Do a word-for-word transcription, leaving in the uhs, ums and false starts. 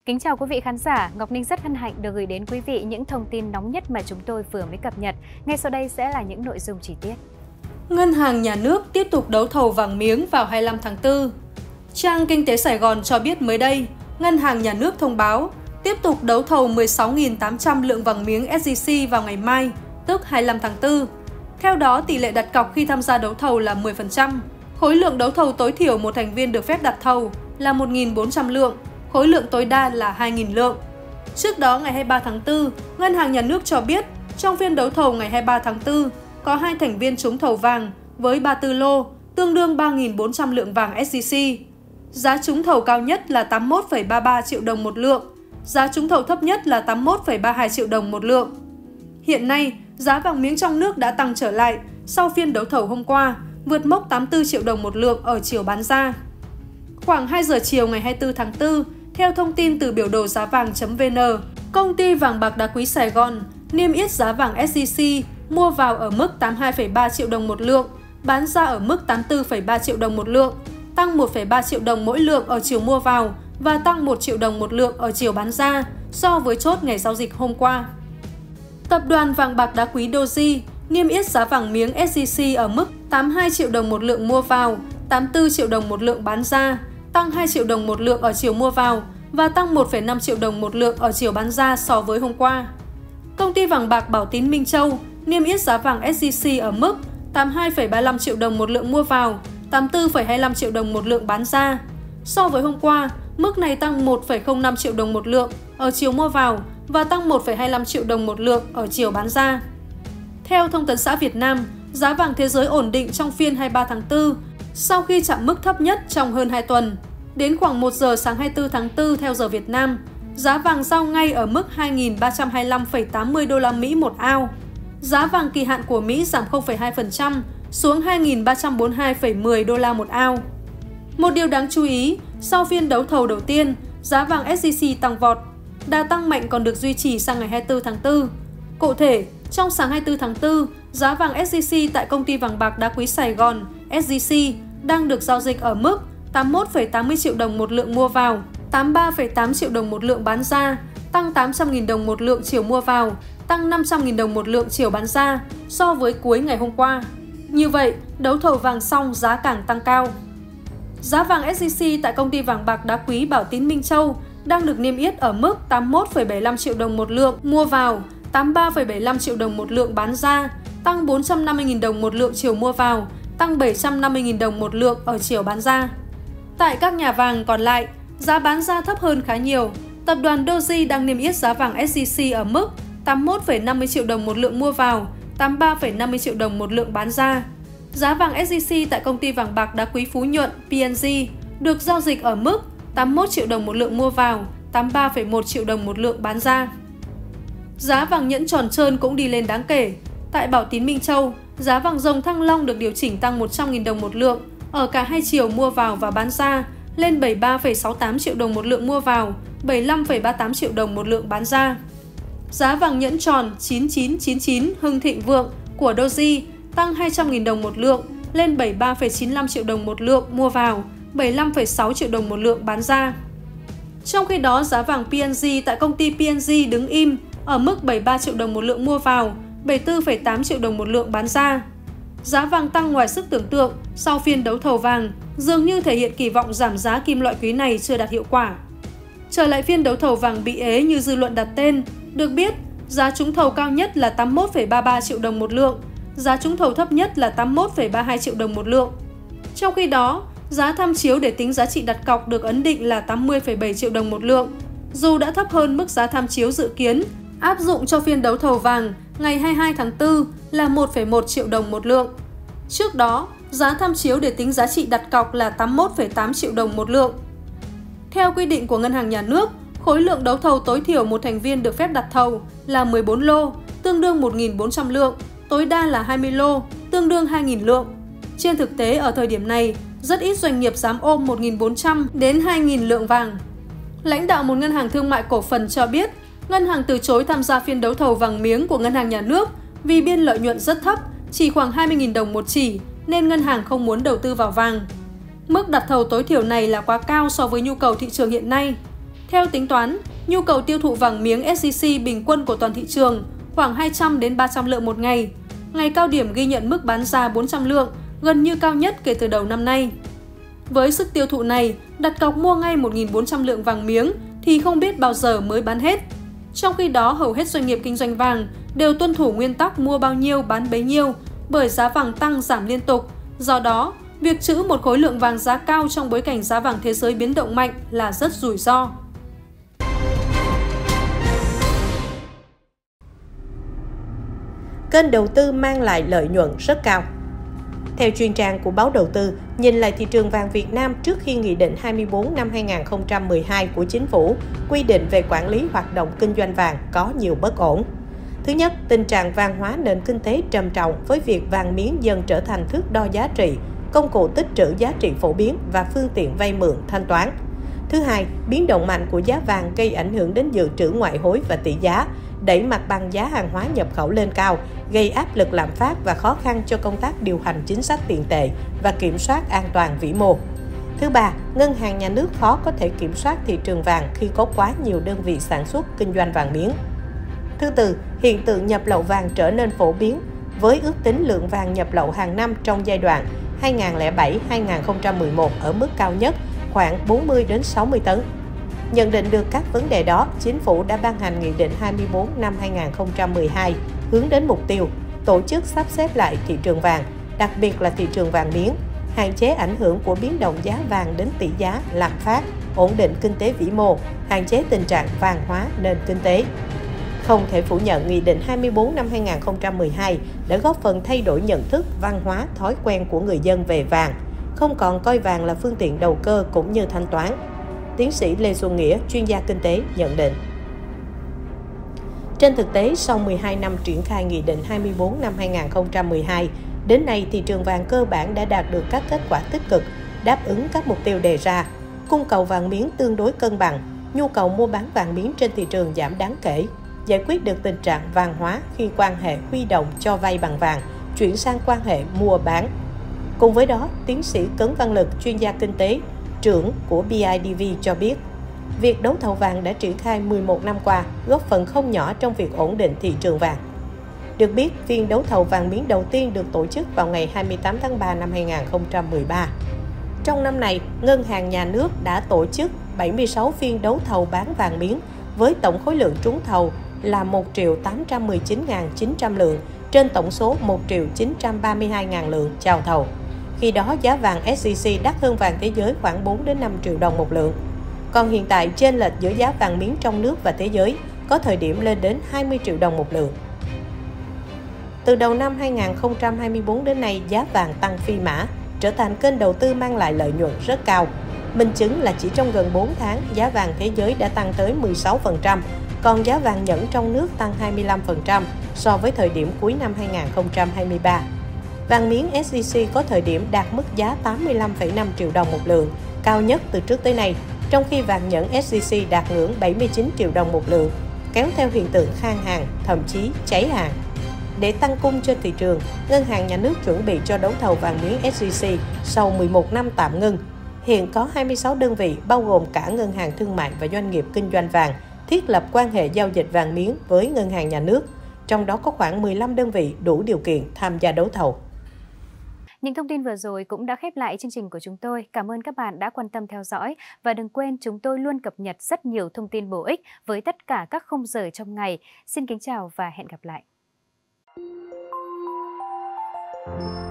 Kính chào quý vị khán giả, Ngọc Ninh rất hân hạnh được gửi đến quý vị những thông tin nóng nhất mà chúng tôi vừa mới cập nhật. Ngay sau đây sẽ là những nội dung chi tiết. Ngân hàng Nhà nước tiếp tục đấu thầu vàng miếng vào hai mươi lăm tháng tư. Trang Kinh tế Sài Gòn cho biết mới đây, Ngân hàng Nhà nước thông báo tiếp tục đấu thầu mười sáu nghìn tám trăm lượng vàng miếng ét gi xê vào ngày mai, tức hai mươi lăm tháng tư. Theo đó, tỷ lệ đặt cọc khi tham gia đấu thầu là mười phần trăm. Khối lượng đấu thầu tối thiểu một thành viên được phép đặt thầu là một nghìn bốn trăm lượng, khối lượng tối đa là hai nghìn lượng. Trước đó, ngày hai mươi ba tháng tư, Ngân hàng Nhà nước cho biết trong phiên đấu thầu ngày hai mươi ba tháng tư, có hai thành viên trúng thầu vàng với ba mươi tư lô, tương đương ba nghìn bốn trăm lượng vàng ét gi xê. Giá trúng thầu cao nhất là tám mươi mốt phẩy ba mươi ba triệu đồng một lượng, giá trúng thầu thấp nhất là tám mươi mốt phẩy ba mươi hai triệu đồng một lượng. Hiện nay, giá vàng miếng trong nước đã tăng trở lại sau phiên đấu thầu hôm qua, vượt mốc tám mươi tư triệu đồng một lượng ở chiều bán ra. Khoảng hai giờ chiều ngày hai mươi tư tháng tư, theo thông tin từ biểu đồ giá vàng.vn, công ty vàng bạc đá quý Sài Gòn niêm yết giá vàng ét gi xê mua vào ở mức tám mươi hai phẩy ba triệu đồng một lượng, bán ra ở mức tám mươi tư phẩy ba triệu đồng một lượng, tăng một phẩy ba triệu đồng mỗi lượng ở chiều mua vào và tăng một triệu đồng một lượng ở chiều bán ra so với chốt ngày giao dịch hôm qua. Tập đoàn vàng bạc đá quý Doji niêm yết giá vàng miếng ét gi xê ở mức tám mươi hai triệu đồng một lượng mua vào, tám mươi tư triệu đồng một lượng bán ra, tăng hai triệu đồng một lượng ở chiều mua vào và tăng một phẩy năm triệu đồng một lượng ở chiều bán ra so với hôm qua. Công ty vàng bạc Bảo Tín Minh Châu niêm yết giá vàng ét gi xê ở mức tám mươi hai phẩy ba mươi lăm triệu đồng một lượng mua vào, tám mươi tư phẩy hai mươi lăm triệu đồng một lượng bán ra. So với hôm qua, mức này tăng một phẩy không năm triệu đồng một lượng ở chiều mua vào và tăng một phẩy hai mươi lăm triệu đồng một lượng ở chiều bán ra. Theo Thông tấn xã Việt Nam, giá vàng thế giới ổn định trong phiên hai mươi ba tháng tư sau khi chạm mức thấp nhất trong hơn hai tuần. Đến khoảng một giờ sáng hai mươi tư tháng tư theo giờ Việt Nam, giá vàng giao ngay ở mức hai nghìn ba trăm hai mươi lăm phẩy tám mươi đô la Mỹ một ao. Giá vàng kỳ hạn của Mỹ giảm không phẩy hai phần trăm xuống hai nghìn ba trăm bốn mươi hai phẩy mười đô la một ao. Một điều đáng chú ý, sau phiên đấu thầu đầu tiên, giá vàng ét gi xê tăng vọt. Đà tăng mạnh còn được duy trì sang ngày hai mươi tư tháng tư. Cụ thể, trong sáng hai mươi tư tháng tư, giá vàng ét gi xê tại công ty vàng bạc đá quý Sài Gòn ét gi xê đang được giao dịch ở mức tám mươi mốt phẩy tám mươi triệu đồng một lượng mua vào, tám mươi ba phẩy tám triệu đồng một lượng bán ra, tăng tám trăm nghìn đồng một lượng chiều mua vào, tăng năm trăm nghìn đồng một lượng chiều bán ra so với cuối ngày hôm qua. Như vậy, đấu thầu vàng xong giá càng tăng cao. Giá vàng ét gi xê tại công ty vàng bạc đá quý Bảo Tín Minh Châu đang được niêm yết ở mức tám mươi mốt phẩy bảy mươi lăm triệu đồng một lượng mua vào, tám mươi ba phẩy bảy mươi lăm triệu đồng một lượng bán ra, tăng bốn trăm năm mươi nghìn đồng một lượng chiều mua vào, tăng bảy trăm năm mươi nghìn đồng một lượng ở chiều bán ra. Tại các nhà vàng còn lại, giá bán ra thấp hơn khá nhiều. Tập đoàn Doji đang niêm yết giá vàng ét gi xê ở mức tám mươi mốt phẩy năm mươi triệu đồng một lượng mua vào, tám mươi ba phẩy năm mươi triệu đồng một lượng bán ra. Giá vàng ét gi xê tại công ty vàng bạc đá quý Phú Nhuận pê en giê được giao dịch ở mức tám mươi mốt triệu đồng một lượng mua vào, tám mươi ba phẩy một triệu đồng một lượng bán ra. Giá vàng nhẫn tròn trơn cũng đi lên đáng kể. Tại Bảo Tín Minh Châu, giá vàng dòng Thăng Long được điều chỉnh tăng một trăm nghìn đồng một lượng ở cả hai chiều mua vào và bán ra, lên bảy mươi ba phẩy sáu mươi tám triệu đồng một lượng mua vào, bảy mươi lăm phẩy ba mươi tám triệu đồng một lượng bán ra. Giá vàng nhẫn tròn chín chín chín chín Hưng Thịnh Vượng của Doji tăng hai trăm nghìn đồng một lượng, lên bảy mươi ba phẩy chín mươi lăm triệu đồng một lượng mua vào, bảy mươi lăm phẩy sáu triệu đồng một lượng bán ra. Trong khi đó, giá vàng pê en giê tại công ty pê en giê đứng im ở mức bảy mươi ba triệu đồng một lượng mua vào, bảy mươi tư phẩy tám triệu đồng một lượng bán ra. Giá vàng tăng ngoài sức tưởng tượng sau phiên đấu thầu vàng, dường như thể hiện kỳ vọng giảm giá kim loại quý này chưa đạt hiệu quả. Trở lại phiên đấu thầu vàng bị ế như dư luận đặt tên, được biết giá trúng thầu cao nhất là tám mươi mốt phẩy ba mươi ba triệu đồng một lượng, giá trúng thầu thấp nhất là tám mươi mốt phẩy ba mươi hai triệu đồng một lượng. Trong khi đó, giá tham chiếu để tính giá trị đặt cọc được ấn định là tám mươi phẩy bảy triệu đồng một lượng, dù đã thấp hơn mức giá tham chiếu dự kiến áp dụng cho phiên đấu thầu vàng ngày hai mươi hai tháng tư là một phẩy một triệu đồng một lượng. Trước đó, giá tham chiếu để tính giá trị đặt cọc là tám mươi mốt phẩy tám triệu đồng một lượng. Theo quy định của Ngân hàng Nhà nước, khối lượng đấu thầu tối thiểu một thành viên được phép đặt thầu là mười bốn lô, tương đương một nghìn bốn trăm lượng, tối đa là hai mươi lô, tương đương hai nghìn lượng. Trên thực tế, ở thời điểm này, rất ít doanh nghiệp dám ôm một nghìn bốn trăm đến hai nghìn lượng vàng. Lãnh đạo một ngân hàng thương mại cổ phần cho biết, ngân hàng từ chối tham gia phiên đấu thầu vàng miếng của Ngân hàng Nhà nước vì biên lợi nhuận rất thấp, chỉ khoảng hai mươi nghìn đồng một chỉ, nên ngân hàng không muốn đầu tư vào vàng. Mức đặt thầu tối thiểu này là quá cao so với nhu cầu thị trường hiện nay. Theo tính toán, nhu cầu tiêu thụ vàng miếng ét gi xê bình quân của toàn thị trường khoảng hai trăm đến ba trăm lượng một ngày. Ngày cao điểm ghi nhận mức bán ra bốn trăm lượng, gần như cao nhất kể từ đầu năm nay. Với sức tiêu thụ này, đặt cọc mua ngay một nghìn bốn trăm lượng vàng miếng thì không biết bao giờ mới bán hết. Trong khi đó, hầu hết doanh nghiệp kinh doanh vàng đều tuân thủ nguyên tắc mua bao nhiêu bán bấy nhiêu bởi giá vàng tăng giảm liên tục. Do đó, việc trữ một khối lượng vàng giá cao trong bối cảnh giá vàng thế giới biến động mạnh là rất rủi ro. Kênh đầu tư mang lại lợi nhuận rất cao. Theo chuyên trang của báo Đầu tư, nhìn lại thị trường vàng Việt Nam trước khi Nghị định hai mươi bốn năm hai nghìn không trăm mười hai của Chính phủ quy định về quản lý hoạt động kinh doanh vàng có nhiều bất ổn. Thứ nhất, tình trạng vàng hóa nền kinh tế trầm trọng với việc vàng miếng dần trở thành thước đo giá trị, công cụ tích trữ giá trị phổ biến và phương tiện vay mượn thanh toán. Thứ hai, biến động mạnh của giá vàng gây ảnh hưởng đến dự trữ ngoại hối và tỷ giá, đẩy mặt bằng giá hàng hóa nhập khẩu lên cao, gây áp lực lạm phát và khó khăn cho công tác điều hành chính sách tiền tệ và kiểm soát an toàn vĩ mô. Thứ ba, ngân hàng nhà nước khó có thể kiểm soát thị trường vàng khi có quá nhiều đơn vị sản xuất kinh doanh vàng miếng. Thứ tư, hiện tượng nhập lậu vàng trở nên phổ biến với ước tính lượng vàng nhập lậu hàng năm trong giai đoạn hai nghìn không trăm lẻ bảy đến hai nghìn không trăm mười một ở mức cao nhất khoảng bốn mươi đến sáu mươi tấn. Nhận định được các vấn đề đó, Chính phủ đã ban hành Nghị định hai mươi bốn năm hai nghìn không trăm mười hai hướng đến mục tiêu tổ chức sắp xếp lại thị trường vàng, đặc biệt là thị trường vàng miếng, hạn chế ảnh hưởng của biến động giá vàng đến tỷ giá, lạm phát, ổn định kinh tế vĩ mô, hạn chế tình trạng vàng hóa nền kinh tế. Không thể phủ nhận, Nghị định hai mươi bốn năm hai nghìn không trăm mười hai đã góp phần thay đổi nhận thức, văn hóa, thói quen của người dân về vàng, không còn coi vàng là phương tiện đầu cơ cũng như thanh toán. Tiến sĩ Lê Xuân Nghĩa, chuyên gia kinh tế, nhận định. Trên thực tế, sau mười hai năm triển khai Nghị định hai mươi bốn năm hai nghìn không trăm mười hai, đến nay thị trường vàng cơ bản đã đạt được các kết quả tích cực, đáp ứng các mục tiêu đề ra. Cung cầu vàng miếng tương đối cân bằng, nhu cầu mua bán vàng miếng trên thị trường giảm đáng kể, giải quyết được tình trạng vàng hóa khi quan hệ huy động cho vay bằng vàng chuyển sang quan hệ mua bán. Cùng với đó, tiến sĩ Cấn Văn Lực, chuyên gia kinh tế, trưởng của bê i đê vê cho biết, việc đấu thầu vàng đã triển khai mười một năm qua, góp phần không nhỏ trong việc ổn định thị trường vàng. Được biết, phiên đấu thầu vàng miếng đầu tiên được tổ chức vào ngày hai mươi tám tháng ba năm hai nghìn không trăm mười ba. Trong năm này, Ngân hàng Nhà nước đã tổ chức bảy mươi sáu phiên đấu thầu bán vàng miếng với tổng khối lượng trúng thầu là một triệu tám trăm mười chín nghìn chín trăm lượng trên tổng số một triệu chín trăm ba mươi hai nghìn lượng chào thầu. Khi đó, giá vàng ét gi xê đắt hơn vàng thế giới khoảng bốn đến năm triệu đồng một lượng. Còn hiện tại, chênh lệch giữa giá vàng miếng trong nước và thế giới có thời điểm lên đến hai mươi triệu đồng một lượng. Từ đầu năm hai nghìn không trăm hai mươi tư đến nay, giá vàng tăng phi mã, trở thành kênh đầu tư mang lại lợi nhuận rất cao. Minh chứng là chỉ trong gần bốn tháng, giá vàng thế giới đã tăng tới mười sáu phần trăm, còn giá vàng nhẫn trong nước tăng hai mươi lăm phần trăm so với thời điểm cuối năm hai nghìn không trăm hai mươi ba. Vàng miếng ét gi xê có thời điểm đạt mức giá tám mươi lăm phẩy năm triệu đồng một lượng, cao nhất từ trước tới nay, trong khi vàng nhẫn ét gi xê đạt ngưỡng bảy mươi chín triệu đồng một lượng, kéo theo hiện tượng khan hàng, thậm chí cháy hàng. Để tăng cung cho thị trường, Ngân hàng Nhà nước chuẩn bị cho đấu thầu vàng miếng ét gi xê sau mười một năm tạm ngưng. Hiện có hai mươi sáu đơn vị, bao gồm cả ngân hàng thương mại và doanh nghiệp kinh doanh vàng, thiết lập quan hệ giao dịch vàng miếng với Ngân hàng Nhà nước. Trong đó có khoảng mười lăm đơn vị đủ điều kiện tham gia đấu thầu. Những thông tin vừa rồi cũng đã khép lại chương trình của chúng tôi. Cảm ơn các bạn đã quan tâm theo dõi. Và đừng quên, chúng tôi luôn cập nhật rất nhiều thông tin bổ ích với tất cả các khung giờ trong ngày. Xin kính chào và hẹn gặp lại.